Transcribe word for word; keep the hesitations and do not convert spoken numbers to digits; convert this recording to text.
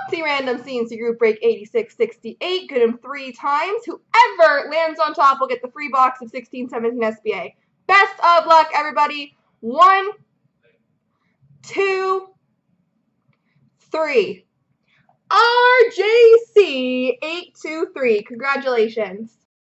Random C and C Group Break eighty-six sixty-eight. Good him three times. Whoever lands on top will get the free box of sixteen seventeen S B A. Best of luck, everybody. One, two, three. R J C eight two three. Congratulations.